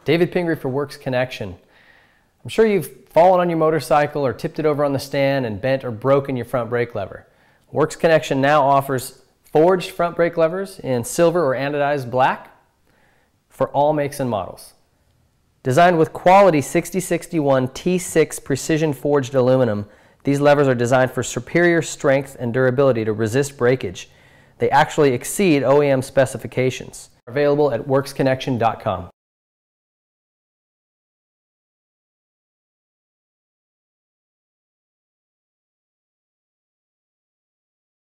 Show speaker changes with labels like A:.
A: David Pingree for Works Connection. I'm sure you've fallen on your motorcycle or tipped it over on the stand and bent or broken your front brake lever. Works Connection now offers forged front brake levers in silver or anodized black for all makes and models. Designed with quality 6061 T6 precision forged aluminum, these levers are designed for superior strength and durability to resist breakage. They actually exceed OEM specifications. Available at worksconnection.com.